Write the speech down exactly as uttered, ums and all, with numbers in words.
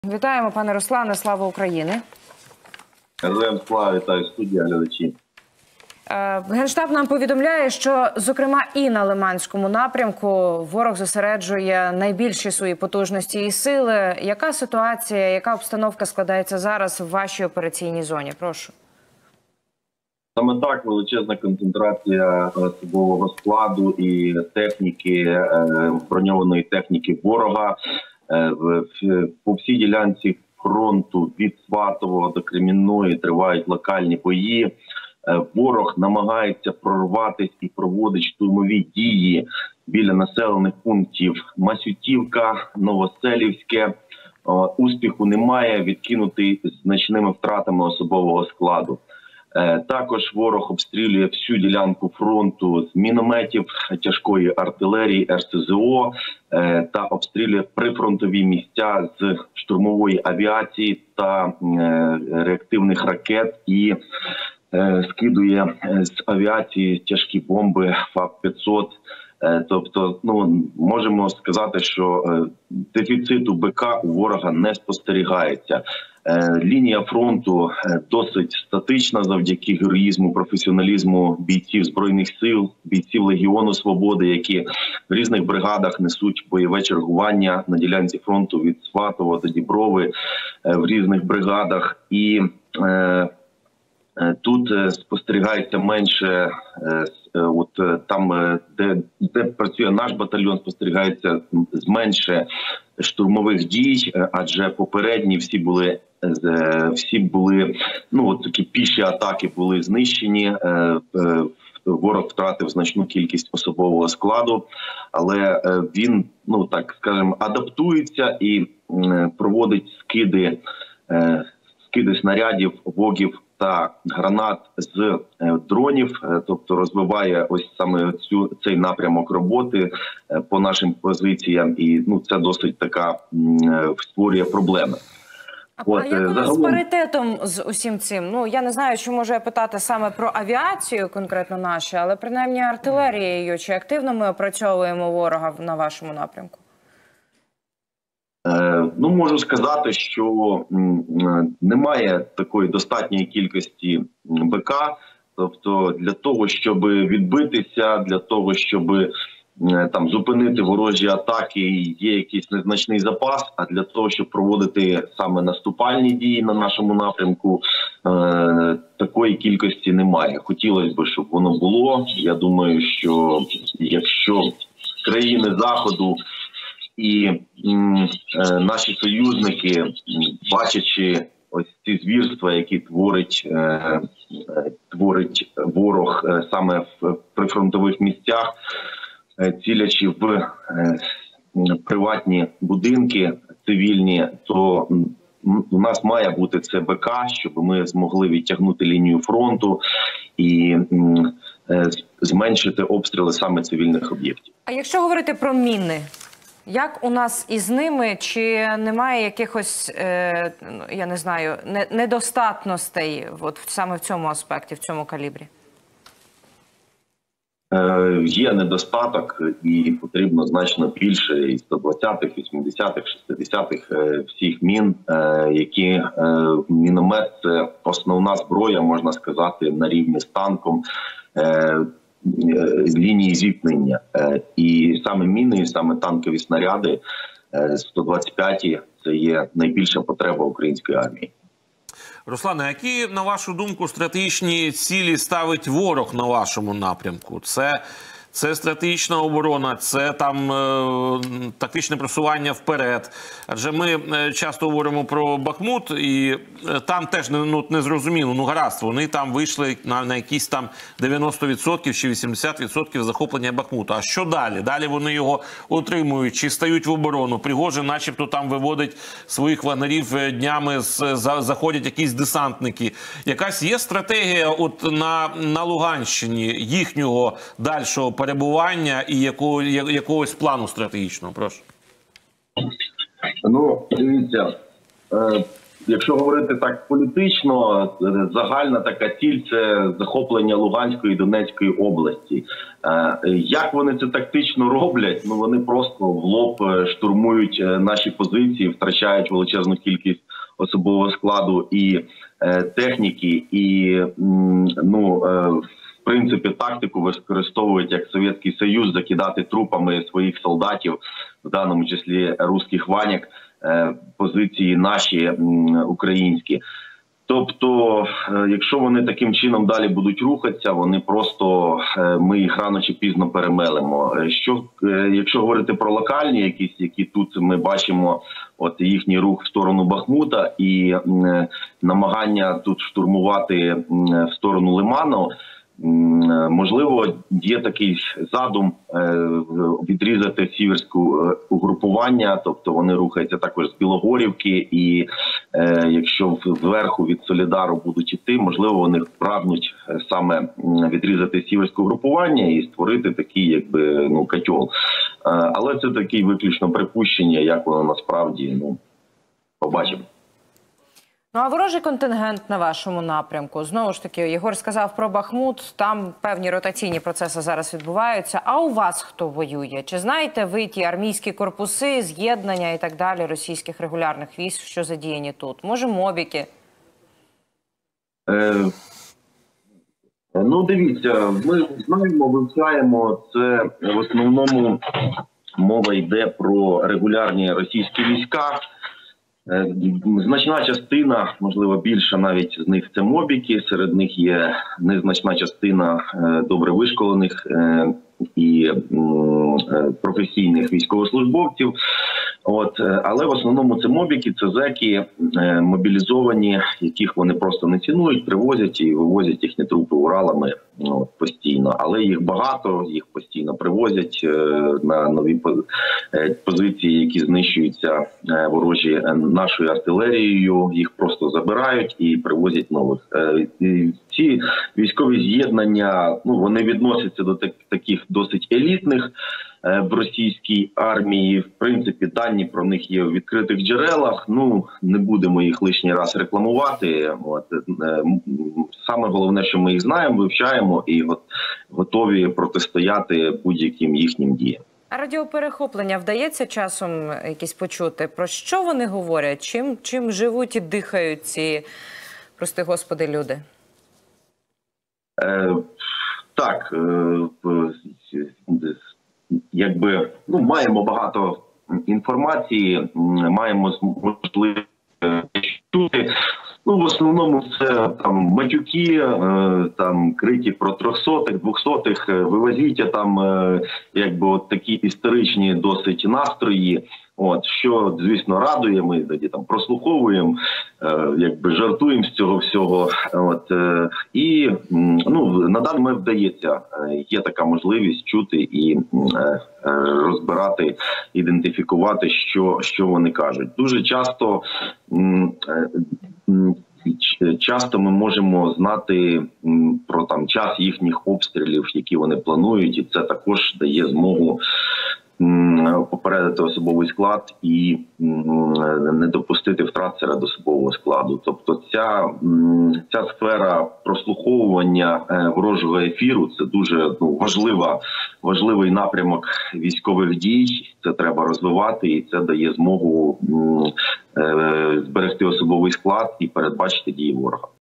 Вітаємо, пане Руслане, слава Україні. Героям слава, вітаю студія, глядачі. Генштаб нам повідомляє, що, зокрема, і на Лиманському напрямку ворог зосереджує найбільші свої потужності і сили. Яка ситуація, яка обстановка складається зараз в вашій операційній зоні? Прошу. Саме так, величезна концентрація особового складу і техніки, броньованої техніки ворога. По всій ділянці фронту від Сватового до Кремінної тривають локальні бої. Ворог намагається прорватися і проводить штурмові дії біля населених пунктів Масютівка, Новоселівське. Успіху немає, відкинутий значними втратами особового складу. Також ворог обстрілює всю ділянку фронту з мінометів, тяжкої артилерії, ер ес зе о та обстрілює прифронтові місця з штурмової авіації та реактивних ракет і скидує з авіації тяжкі бомби ФАП п'ятсот. Тобто, ну, можемо сказати, що дефіциту БК у ворога не спостерігається. Лінія фронту досить статична завдяки героїзму, професіоналізму бійців Збройних сил, бійців Легіону Свободи, які в різних бригадах несуть бойове чергування на ділянці фронту від Сватова до Діброви в різних бригадах. І е, тут спостерігається менше, от там, де, де працює наш батальйон, спостерігається менше штурмових дій, адже попередні всі були всі були, ну от такі піші атаки були знищені. Ворог втратив значну кількість особового складу, але він, ну так скажемо, адаптується і проводить скиди, скиди снарядів, вогів та гранат з дронів, тобто розвиває ось саме цю цей напрямок роботи по нашим позиціям, і ну це досить така створює проблеми. А От, як у нас з паритетом з усім цим? Ну, я не знаю, чи можу я питати саме про авіацію, конкретно нашу, але принаймні артилерією. Чи активно ми опрацьовуємо ворога на вашому напрямку? Е, ну, можу сказати, що немає такої достатньої кількості БК. Тобто для того, щоб відбитися, для того, щоб там зупинити ворожі атаки, є якийсь незначний запас, а для того, щоб проводити саме наступальні дії на нашому напрямку, е такої кількості немає. Хотілося б, щоб воно було. Я думаю, що якщо країни Заходу і м, е наші союзники, бачачи ось ці звірства, які творить, е творить ворог е саме в прифронтових місцях, цілячи в приватні будинки цивільні, то у нас має бути це БК, щоб ми змогли відтягнути лінію фронту і зменшити обстріли саме цивільних об'єктів. А якщо говорити про міни, як у нас із ними? Чи немає якихось, е, я не знаю, недостатностей от саме в цьому аспекті, в цьому калібрі? Є недостаток і потрібно значно більше і сто двадцятих, вісімдесятих, шістдесятих всіх мін, які міномет – це основна зброя, можна сказати, на рівні з танком лінії зіткнення. І саме міни, і саме танкові снаряди сто двадцять п'яті – це є найбільша потреба української армії. Руслане, які, на вашу думку, стратегічні цілі ставить ворог на вашому напрямку? Це, це стратегічна оборона, це там е, тактичне просування вперед. Адже ми е, часто говоримо про Бахмут, і е, там теж не, ну, не зрозуміло, ну гаразд, вони там вийшли на, на якісь там дев'яносто відсотків чи вісімдесят відсотків захоплення Бахмута. А що далі? Далі вони його отримують чи стають в оборону? Пригожин начебто там виводить своїх вагнерів днями, з, за, заходять якісь десантники. Якась є стратегія от на, на Луганщині їхнього дальшого перебування і якого, якогось плану стратегічного? Прошу. Ну, дивіться, Е, Якщо говорити так політично, загальна така ціль – це захоплення Луганської і Донецької області. Як вони це тактично роблять? Ну вони просто в лоб штурмують наші позиції, втрачають величезну кількість особового складу і техніки, і ну в принципі тактику використовують як Совєтський Союз закидати трупами своїх солдатів, в даному числі русських ваняк, позиції наші українські. Тобто, якщо вони таким чином далі будуть рухатися, вони просто, ми їх рано чи пізно перемелимо. Що, якщо говорити про локальні якісь, які тут ми бачимо, от їхній рух в сторону Бахмута і намагання тут штурмувати в сторону Лиману, можливо, є такий задум відрізати сіверське угрупування, тобто вони рухаються також з Білогорівки, і якщо зверху від Солідару будуть іти, можливо, вони прагнуть саме відрізати сіверське угрупування і створити такий, якби, ну, котел. Але це таке виключно припущення, як воно насправді, ну, побачимо. Ну, а ворожий контингент на вашому напрямку? Знову ж таки, Єгор сказав про Бахмут, там певні ротаційні процеси зараз відбуваються. А у вас хто воює? Чи знаєте ви ті армійські корпуси, з'єднання і так далі російських регулярних військ, що задіяні тут? Може, мобіки? Е, ну, дивіться, ми знаємо, вивчаємо, це в основному мова йде про регулярні російські війська. Значна частина, можливо, більша навіть з них це мобіки, серед них є незначна частина добре вишколених і професійних військовослужбовців. От, але в основному це мобіки, це зеки мобілізовані, яких вони просто не цінують, привозять і вивозять їхні трупи Уралами, ну, постійно. Але їх багато, їх постійно привозять е, на нові позиції, які знищуються е, ворожі нашою артилерією, їх просто забирають і привозять нових. Е, і ці військові з'єднання, ну, вони відносяться до так, таких досить елітних в російській армії. В принципі, дані про них є в відкритих джерелах. Ну, не будемо їх лишній раз рекламувати. От, саме головне, що ми їх знаємо, вивчаємо і от, готові протистояти будь-яким їхнім діям. А радіоперехоплення вдається часом якісь почути? Про що вони говорять? Чим, чим живуть і дихають ці, прости господи, люди? Е, так, е, якби, ну, маємо багато інформації, маємо можливість чути. Ну, в основному це там матюки, там крики про трьохсотих, двохсотих, вивозіть, там якби от такі історичні досить настрої. От, що, звісно, радує, ми тоді там прослуховуємо, е, якби жартуємо з цього всього. От, е, і ну, на даний момент вдається, е, є така можливість чути і е, розбирати, ідентифікувати, що, що вони кажуть. Дуже часто, е, часто ми можемо знати про там час їхніх обстрілів, які вони планують, і це також дає змогу попередити особовий склад і не допустити втрат серед особового складу. Тобто ця, ця сфера прослуховування ворожого ефіру – це дуже, ну, важлива, важливий напрямок військових дій. Це треба розвивати, і це дає змогу зберегти особовий склад і передбачити дії ворога.